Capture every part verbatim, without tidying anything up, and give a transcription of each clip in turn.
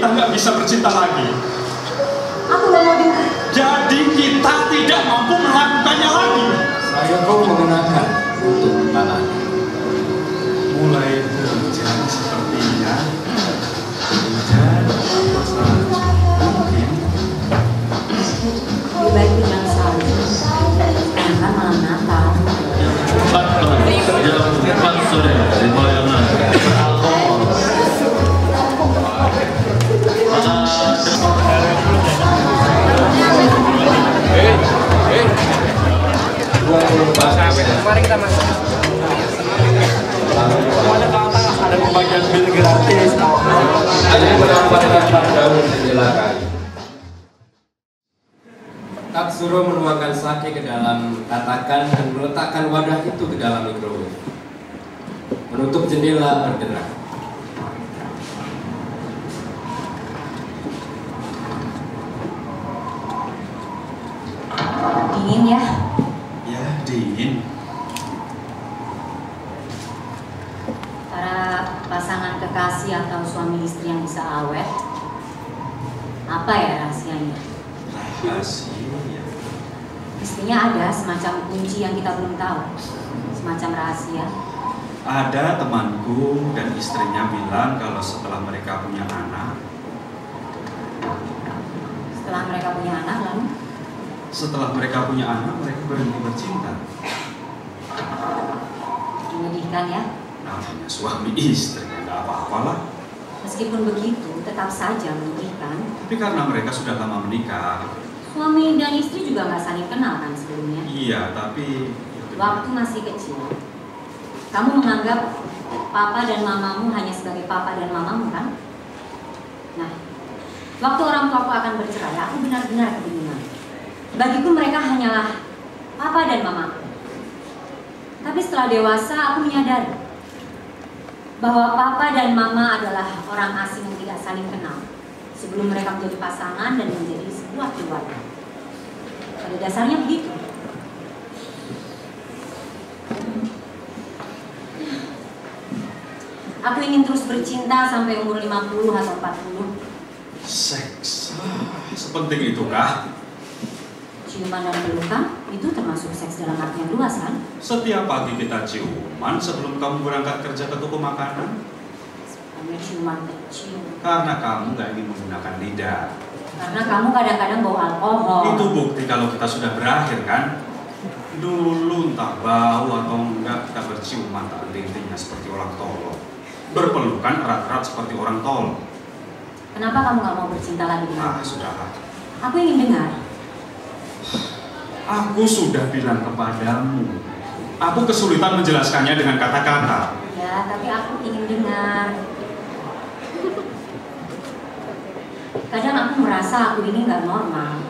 kita nggak bisa bercinta lagi. Aku nggak mau dengar. Jadi kita tidak mampu melakukannya lagi. Saya kau mengenakan untuk tanah. Mulai hujan sepertinya. Hujan masalah mungkin. Lebih baik bilang saja. Sekarang kan malam Natal. jam empat sore di Bayangan. Mari kita masuk. Semuanya ke atas, ada pembagian bil gratis. Ada penambahan daun silakan. Tak suruh menuangkan sake ke dalam tatakan dan meletakkan wadah itu ke dalam microwave. Menutup jendela bergerak. Dingin ya? Ya, dingin. Para pasangan kekasih atau suami istri yang bisa awet, apa ya rahasianya? Rahasia. Mestinya ada semacam kunci yang kita belum tahu, semacam rahasia. Ada temanku dan istrinya bilang kalau setelah mereka punya anak, Setelah mereka punya anak, lalu setelah mereka punya anak mereka berhenti bercinta. menyedihkan ya. Namanya suami istri, nggak apa-apalah. Meskipun begitu, tetap saja menyedihkan. Tapi karena mereka sudah lama menikah. Suami dan istri juga nggak saling kenal kan sebelumnya. Iya, tapi Waktu masih kecil, kamu menganggap papa dan mamamu hanya sebagai papa dan mamamu kan? Nah, waktu orang tuaku akan bercerai, aku benar-benar kebingungan. Bagiku mereka hanyalah papa dan mamaku. Tapi setelah dewasa, aku menyadari bahwa papa dan mama adalah orang asing yang tidak saling kenal sebelum mereka menjadi pasangan dan menjadi sebuah keluarga. Pada dasarnya begitu. Aku ingin terus bercinta sampai umur lima puluh atau empat puluh. seks, ah, sepenting itukah? Ciuman dan pelukan itu termasuk seks dalam arti yang luas kan? Setiap pagi kita ciuman sebelum kamu berangkat kerja ke toko makanan. Ambil ciuman kecil. Karena kamu nggak ingin menggunakan lidah. Karena kamu kadang-kadang bawa alkohol. Itu bukti kalau kita sudah berakhir kan? Dulu entah bau atau enggak kita berciuman tak lintingnya seperti orang tolol. Berpelukan erat-erat seperti orang tol. Kenapa kamu nggak mau bercinta lagi dengan Ah, aku? sudahlah. Aku ingin dengar. Aku sudah bilang kepadamu. Aku kesulitan menjelaskannya dengan kata-kata. Ya, tapi aku ingin dengar. Kadang aku merasa aku ini nggak normal.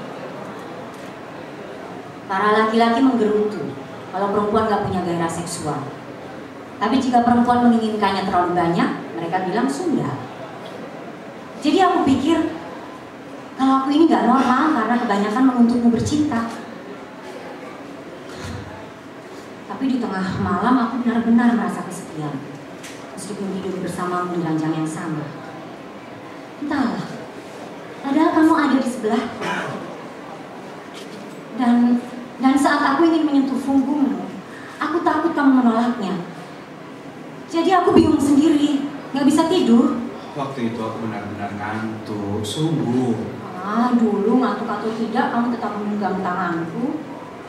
Para laki-laki menggerutu kalau perempuan nggak punya gairah seksual. Tapi jika perempuan menginginkannya terlalu banyak, mereka bilang sunda. Jadi aku pikir kalau aku ini nggak normal karena kebanyakan menuntutmu bercinta. Tapi di tengah malam aku benar-benar merasa kesepian, meskipun tidur bersamamu di ranjang yang sama. Entahlah, padahal kamu ada di sebelahku. Dan dan saat aku ingin menyentuh punggungmu, aku takut kamu menolaknya. Jadi aku bingung sendiri, nggak bisa tidur. Waktu itu aku benar-benar ngantuk, sungguh. Ah, dulu ngantuk atau tidak, kamu tetap menggenggam tanganku.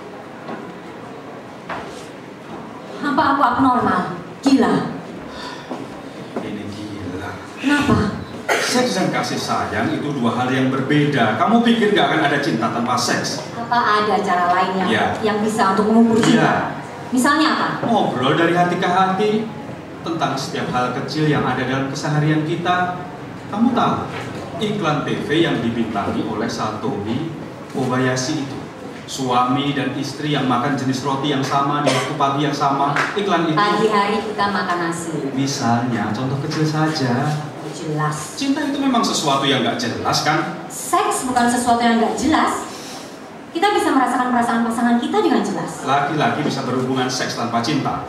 Apa aku abnormal? Gila? Ini gila. Kenapa? Seks dan kasih sayang itu dua hal yang berbeda. Kamu pikir gak akan ada cinta tanpa seks? Apa ada cara lain yang, Ya. yang bisa untuk mengukur cinta? Iya. Misalnya apa? Ngobrol dari hati ke hati tentang setiap hal kecil yang ada dalam keseharian kita. Kamu tahu, iklan T V yang dibintangi oleh Satomi Kobayashi itu, suami dan istri yang makan jenis roti yang sama di waktu pagi yang sama. Iklan itu Pagi hari kita makan nasi. misalnya, contoh kecil saja. Jelas. Cinta itu memang sesuatu yang gak jelas kan? Seks bukan sesuatu yang nggak jelas. Kita bisa merasakan perasaan pasangan kita dengan jelas. Laki-laki bisa berhubungan seks tanpa cinta.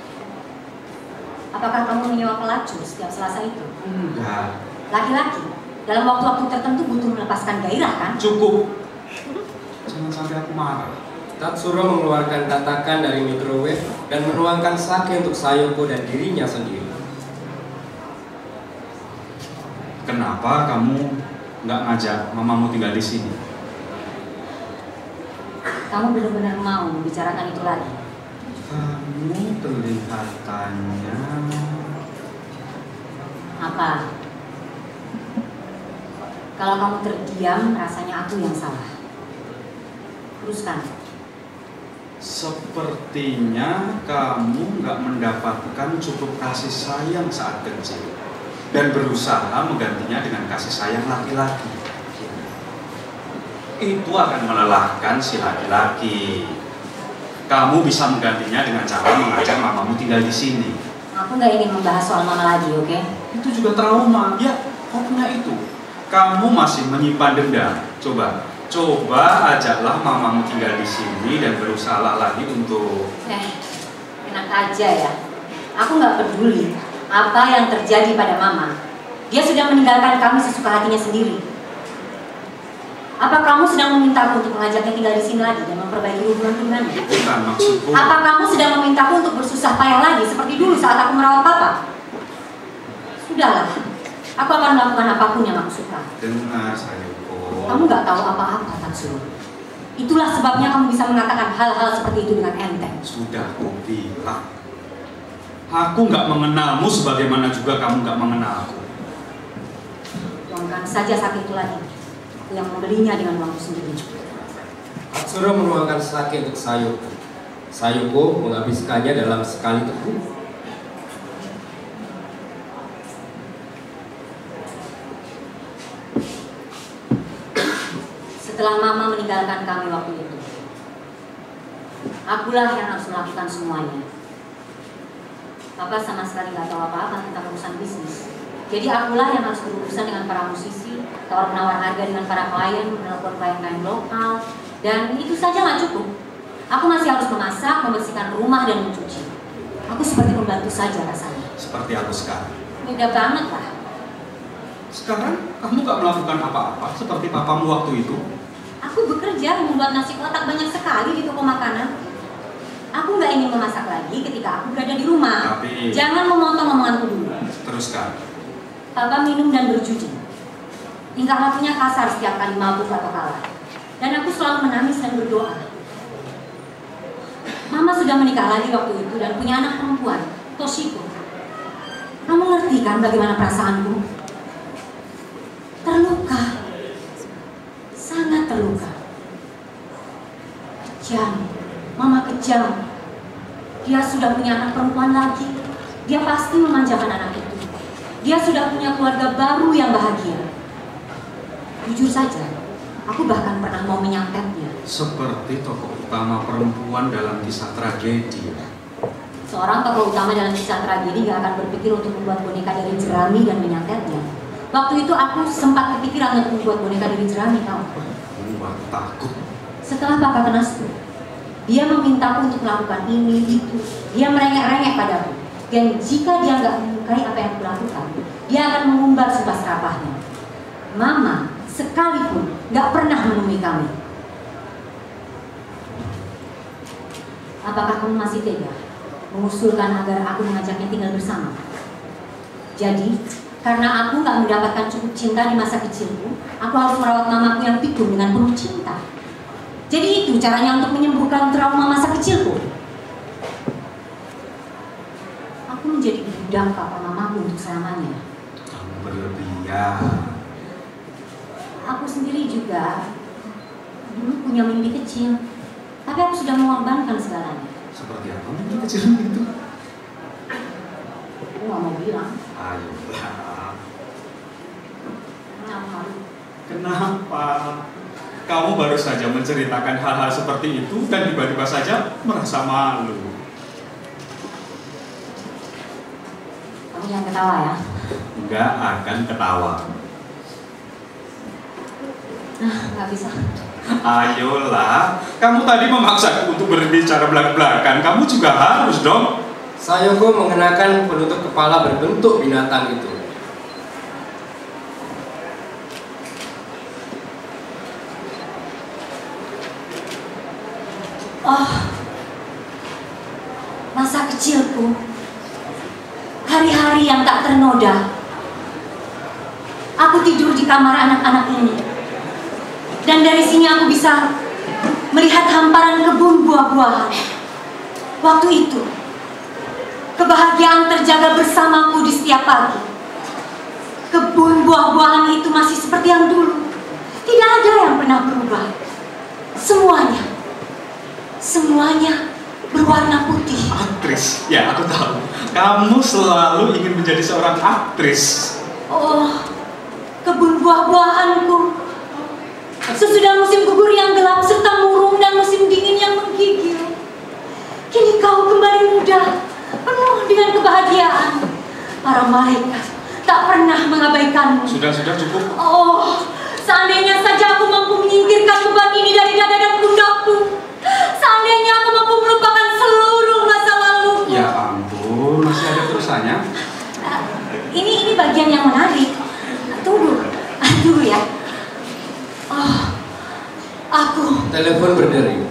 Apakah kamu menyewa pelacur setiap Selasa itu? Enggak. Laki-laki? dalam waktu-waktu tertentu butuh melepaskan gairah kan? Cukup. Jangan sampai aku marah. Tatsuro mengeluarkan tatakan dari microwave dan menuangkan sake untuk Sayoko dan dirinya sendiri. Kenapa kamu nggak ngajak mamamu tinggal di sini? Kamu benar-benar mau membicarakan itu lagi? Kamu kelihatannya... Apa? Kalau kamu terdiam, rasanya aku yang salah. Teruskan. Sepertinya kamu nggak mendapatkan cukup kasih sayang saat kecil dan berusaha menggantinya dengan kasih sayang laki-laki. Itu akan melelahkan si laki-laki. Kamu bisa menggantinya dengan cara mengajak mamamu tinggal di sini. Aku nggak ingin membahas soal mama lagi, oke? Okay? Itu juga trauma. Ya, kau punya itu. Kamu masih menyimpan dendam. Coba, coba ajaklah mamamu tinggal di sini dan berusaha lagi untuk... Eh, enak aja ya. Aku nggak peduli apa yang terjadi pada mama. Dia sudah meninggalkan kami sesuka hatinya sendiri. Apa kamu sedang memintaku untuk mengajaknya tinggal di sini lagi dan memperbaiki hubungan dengannya? Bukan maksudku. Apa kamu sedang memintaku untuk bersusah payah lagi seperti dulu saat aku merawat papa? Sudahlah, aku akan melakukan apapun yang aku suka. Dengar Sayoko. Kamu nggak tahu apa-apa, Tatsuro. Itulah sebabnya kamu bisa mengatakan hal-hal seperti itu dengan enteng. Sudah aku bilang. Aku nggak mengenalmu sebagaimana juga kamu nggak mengenalku. Tuangkan saja sakit itu lagi. Aku yang membelinya dengan uangku sendiri. Tatsuro menuangkan sake untuk Sayoko. Sayoko menghabiskannya dalam sekali teguh. Setelah mama meninggalkan kami waktu itu, akulah yang harus melakukan semuanya. Papa sama sekali nggak tahu apa-apa tentang urusan bisnis. Jadi akulah yang harus berurusan dengan para musisi, tawar menawar harga dengan para klien, menelpon klien-klien lokal, dan itu saja nggak cukup. Aku masih harus memasak, membersihkan rumah, dan mencuci. Aku seperti pembantu saja rasanya. Seperti aku sekarang. Beda banget lah. Sekarang kamu nggak melakukan apa-apa seperti papamu waktu itu. Aku bekerja membuat nasi kotak banyak sekali di toko makanan. Aku nggak ingin memasak lagi ketika aku berada di rumah. Tapi... Jangan memotong omonganku dulu. Teruskan. Papa minum dan berjudi. Tingkah lakunya kasar setiap kali mabuk atau kalah. Dan aku selalu menangis dan berdoa. Mama sudah menikah lagi waktu itu dan punya anak perempuan, Toshiko. Kamu ngerti kan bagaimana perasaanku? Terluka. Sangat terluka. Kejam. Mama kejam. Dia sudah punya anak perempuan lagi. Dia pasti memanjakan anak itu. Dia sudah punya keluarga baru yang bahagia. Jujur saja, aku bahkan pernah mau menyantetnya. Seperti tokoh utama perempuan dalam kisah tragedi. Seorang tokoh utama dalam kisah tragedi gak akan berpikir untuk membuat boneka dari jerami dan menyantetnya. Waktu itu aku sempat kepikiran untuk membuat boneka dari jerami, tau? Membuat takut. Setelah papa kena stroke, dia memintaku untuk melakukan ini, itu. Dia merengek-rengek padaku. Dan jika dia nggak menyukai apa yang aku lakukan, dia akan mengumbar sumpah serapahnya. Mama sekalipun nggak pernah menemui kami. Apakah kamu masih tega mengusulkan agar aku mengajaknya tinggal bersama? Jadi, karena aku nggak mendapatkan cukup cinta di masa kecilku, aku harus merawat mamaku yang pikun dengan penuh cinta. Jadi itu caranya untuk menyembuhkan trauma masa kecilku. Aku menjadi budak papa mamaku untuk selamanya. Kamu berlebihan. Aku sendiri juga dulu punya mimpi kecil, tapi aku sudah mengorbankan segalanya. Seperti apa mimpi kecil itu? Aku nggak mau bilang. Ayolah. Kenapa? Kenapa? Kamu baru saja menceritakan hal-hal seperti itu dan tiba-tiba saja merasa malu. Kamu jangan ketawa ya. Nggak akan ketawa. Nah, nggak bisa. Ayolah, kamu tadi memaksaku untuk berbicara belak-belakan. Kamu juga harus dong. Sayoko mengenakan penutup kepala berbentuk binatang itu. Oh, masa kecilku, hari-hari yang tak ternoda. Aku tidur di kamar anak-anak ini, dan dari sini aku bisa melihat hamparan kebun buah-buahan. Waktu itu, kebahagiaan terjaga bersamaku di setiap pagi. Kebun buah-buahan itu masih seperti yang dulu. Tidak ada yang pernah berubah. Semuanya, semuanya berwarna putih. Aktris, ya aku tahu. Kamu selalu ingin menjadi seorang aktris. Oh, kebun buah-buahanku. Sesudah musim gugur yang gelap serta murung dan musim dingin yang menggigil, kini kau kembali muda, penuh dengan kebahagiaan. Para malaikat tak pernah mengabaikanmu. Sudah, sudah cukup. Oh, seandainya saja aku mampu menyingkirkan beban ini dari dada dan pundakku. Seandainya aku mampu melupakan seluruh masa lalu. Ya ampun, masih ada terusannya. Uh, ini ini bagian yang menarik. Tunggu, tunggu ya. Oh, aku. Telepon berdering.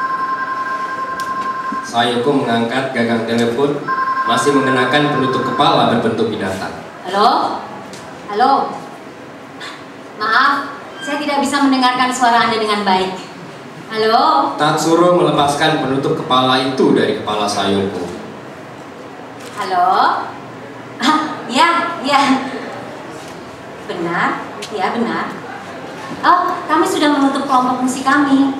Sayoko mengangkat gagang telepon, masih mengenakan penutup kepala berbentuk binatang. Halo? Halo? Maaf, saya tidak bisa mendengarkan suara Anda dengan baik. Halo? Tatsuro melepaskan penutup kepala itu dari kepala Sayoko. Halo? Ah, ya, ya. Benar? Ya, benar. Oh, kami sudah menutup kelompok musik kami.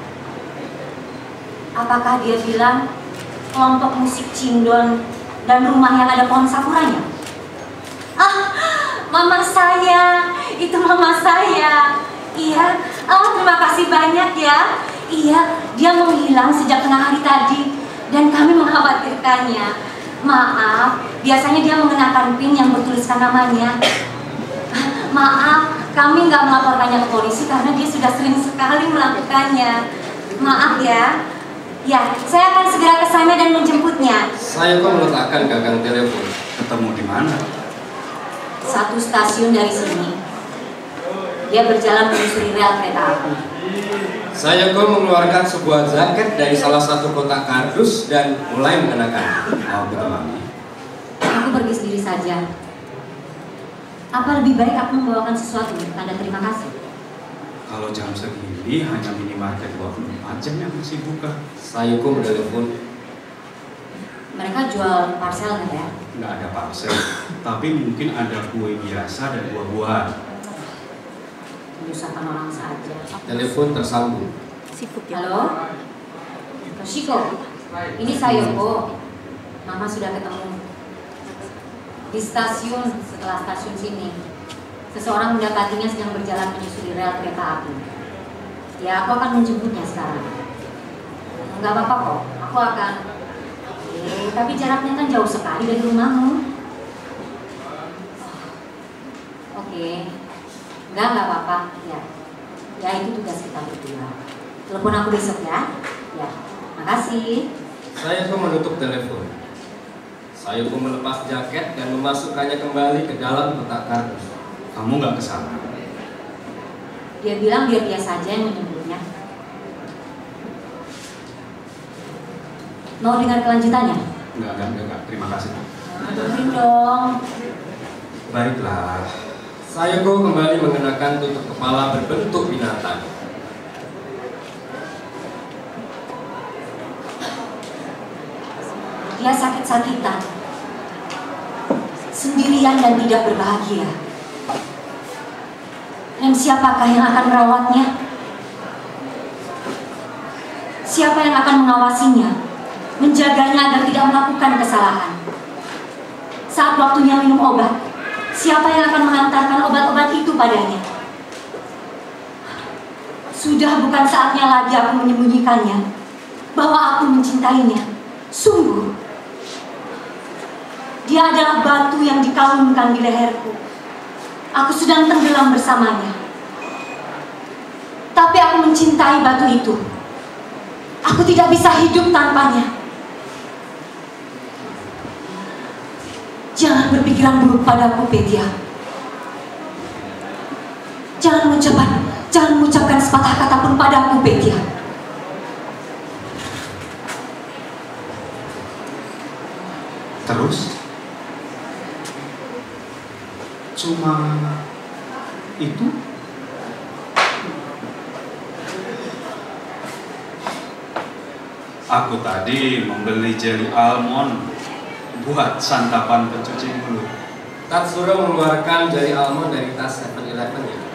Apakah dia bilang kelompok musik Cindon dan rumah yang ada pohon sakuranya? Ah, mama saya, itu mama saya. Iya, oh terima kasih banyak ya. Iya, dia menghilang sejak tengah hari tadi dan kami mengkhawatirkannya. Maaf, biasanya dia mengenakan pin yang bertuliskan namanya. Maaf, kami nggak melaporkannya ke polisi karena dia sudah sering sekali melakukannya. Maaf ya. Ya, saya akan segera ke sana dan menjemputnya. Sayoko meletakkan gagang telepon. Ketemu di mana? Satu stasiun dari sini. Dia berjalan menyusuri rel kereta api. Sayoko mengeluarkan sebuah jaket dari salah satu kotak kardus dan mulai mengenakan. Oh, betul, Mami. Aku pergi sendiri saja. Apa lebih baik aku membawakan sesuatu tanda terima kasih? Kalau jam segini hanya minimarket dua puluh empat jam yang masih buka. Sayoko menelpon. Mereka jual parsel nggak ya? Nggak ada parsel, tapi mungkin ada kue biasa dan buah-buahan. Menyusahkan orang saja. Telepon tersambung. Halo? Toshiko, ini Sayoko. Mama sudah ketemu. Di stasiun, setelah stasiun sini. Seseorang mendapatinya sedang berjalan menyusuri rel kereta api. Ya, aku akan menjemputnya sekarang. Enggak apa-apa kok, aku akan. Eh, tapi jaraknya kan jauh sekali dari rumahmu. Oke, enggak, enggak apa-apa. Ya, ya itu tugas kita berdua. Telepon aku besok ya. Ya, makasih. Sayoko menutup telepon. Sayoko melepas jaket dan memasukkannya kembali ke dalam kotak kardus. Kamu nggak kesana? Dia bilang biar dia saja yang menyebutnya. Mau dengar kelanjutannya? Nggak, nggak, nggak, nggak. Terima kasih. Dengerin dong. Baiklah. Sayoko kembali mengenakan tutup kepala berbentuk binatang. Dia sakit-sakitan, sendirian dan tidak berbahagia. Dan siapakah yang akan merawatnya? Siapa yang akan mengawasinya, menjaganya agar tidak melakukan kesalahan? Saat waktunya minum obat, siapa yang akan mengantarkan obat-obat itu padanya? Sudah bukan saatnya lagi aku menyembunyikannya bahwa aku mencintainya. Sungguh, dia adalah batu yang dikalungkan di leherku. Aku sedang tenggelam bersamanya. Tapi aku mencintai batu itu. Aku tidak bisa hidup tanpanya. Jangan berpikiran buruk padaku, Petia. Jangan mengucapkan, jangan mengucapkan sepatah kata pun padaku, Petia. Aku tadi membeli jelly almond buat santapan pencuci mulut. Tatsuro mengeluarkan jari almond dari tas seven eleven ya.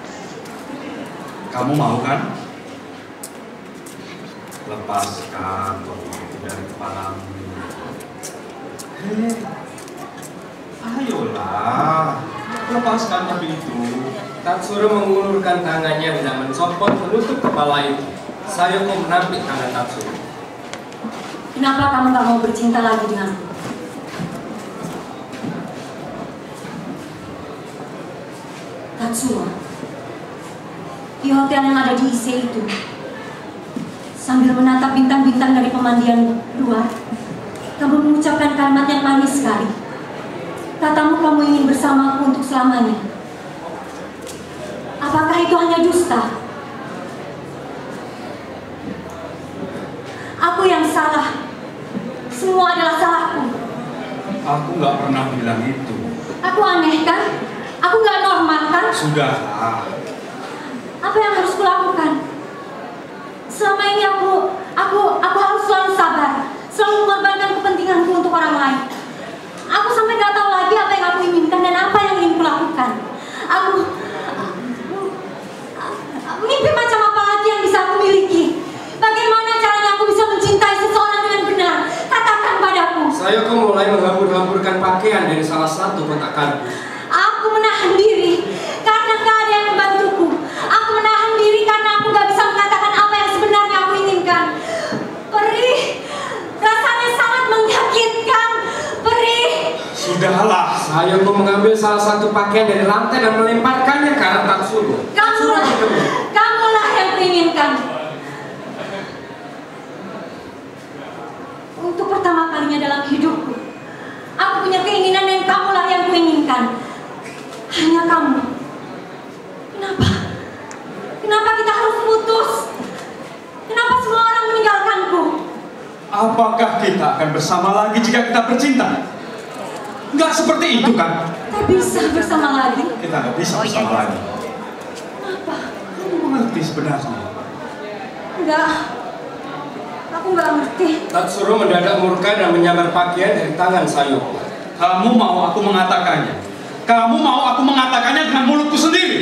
Kamu mau kan? Lepaskan topeng itu dari kepalamu. Hei, ayolah, lepaskan topi itu. Tatsuro mengulurkan tangannya dan mencopot menutup kepala itu. Sayoko menampik tangan Tatsuro. Kenapa kamu gak mau bercinta lagi denganku? Tatsuro, di hotel yang ada di Ise itu, sambil menatap bintang-bintang dari pemandian luar, kamu mengucapkan kalimat yang manis sekali. Katamu kamu ingin bersamaku untuk selamanya. Apakah itu hanya dusta? Aku yang salah. Semua adalah salahku. Aku nggak pernah bilang itu. Aku aneh kan? Aku nggak normal kan? Sudahlah. Apa yang harus kulakukan? Selama ini aku, aku, aku harus selalu sabar, selalu mengorbankan kepentinganku untuk orang lain. Aku sampai nggak tahu lagi apa yang aku inginkan dan apa yang ingin kulakukan. Aku, mimpi macam apa lagi yang bisa aku miliki? Bagaimana caranya aku bisa mencintai seseorang dengan benar? Katakan padaku. Sayoko mulai menghambur-hamburkan pakaian dari salah satu kotak kardus. Aku menahan diri karena gak ada yang membantuku. Aku menahan diri karena aku gak bisa mengatakan apa yang sebenarnya aku inginkan. Perih, rasanya sangat menyakitkan. Perih. Sudahlah. Sayoko mengambil salah satu pakaian dari lantai dan melemparkannya ke arah Tatsuro. Kamulah, kamulah yang kuinginkan. Untuk pertama kalinya dalam hidupku, aku punya keinginan dan kamulah yang kuinginkan. Hanya kamu. Kenapa? Kenapa kita harus putus? Kenapa semua orang meninggalkanku? Apakah kita akan bersama lagi jika kita bercinta? Nggak seperti itu kan? Tak bisa bersama lagi. Kita nggak bisa bersama lagi. Kenapa? Kamu mengerti sebenarnya? Enggak. Aku nggak ngerti. Tatsuro mendadak murka dan menyambar pakaian dari tangan Sayoko. Kamu mau aku mengatakannya? Kamu mau aku mengatakannya dengan mulutku sendiri?